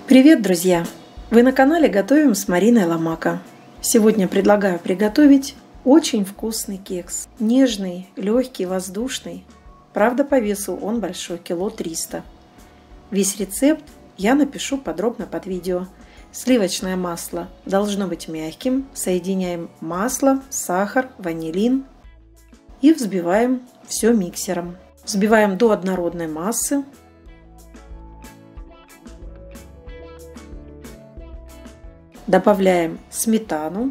Привет, друзья! Вы на канале Готовим с Мариной Ломако. Сегодня предлагаю приготовить очень вкусный кекс. Нежный, легкий, воздушный. Правда, по весу он большой, кило 300. Весь рецепт я напишу подробно под видео. Сливочное масло должно быть мягким. Соединяем масло, сахар, ванилин и взбиваем все миксером. Взбиваем до однородной массы. Добавляем сметану.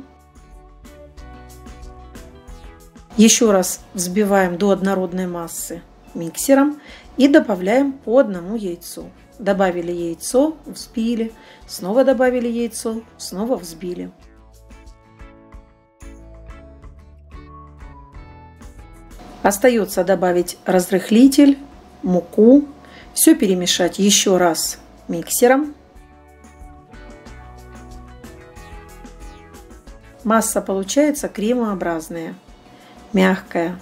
Еще раз взбиваем до однородной массы миксером и добавляем по одному яйцу. Добавили яйцо, взбили, снова добавили яйцо, снова взбили. Остается добавить разрыхлитель, муку, все перемешать еще раз миксером. Масса получается кремообразная, мягкая.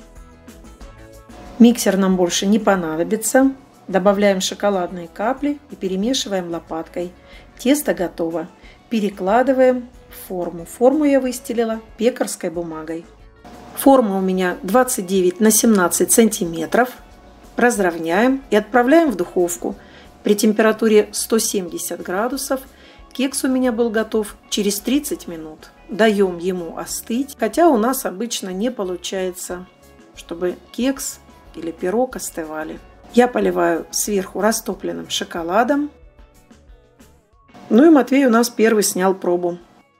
Миксер нам больше не понадобится. Добавляем шоколадные капли и перемешиваем лопаткой. Тесто готово. Перекладываем в форму. Форму я выстелила пекарской бумагой. Форма у меня 29 на 17 сантиметров. Разровняем и отправляем в духовку. При температуре 170 градусов кекс у меня был готов через 30 минут. Даем ему остыть, хотя у нас обычно не получается, чтобы кекс или пирог остывали. Я поливаю сверху растопленным шоколадом. Ну и Матвей у нас первый снял пробу.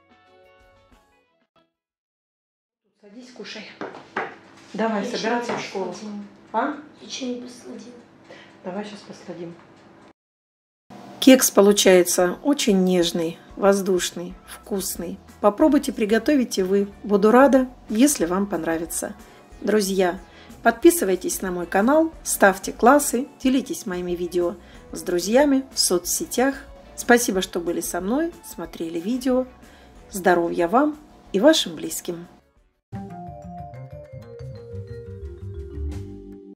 Садись, кушай. Давай, собираться в школу. А? Еще не посладим. Давай сейчас посладим. Кекс получается очень нежный, воздушный, вкусный. Попробуйте, приготовите вы. Буду рада, если вам понравится. Друзья, подписывайтесь на мой канал, ставьте классы, делитесь моими видео с друзьями в соцсетях. Спасибо, что были со мной, смотрели видео. Здоровья вам и вашим близким.